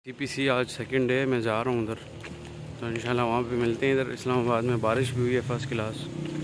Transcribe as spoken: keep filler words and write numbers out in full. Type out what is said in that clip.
TPC आज second day मैं जा रहा हूँ उधर, तो इंशाल्लाह वहाँ पे मिलते हैं। इधर इस्लामाबाद में बारिश भी हुई है फर्स्ट क्लास।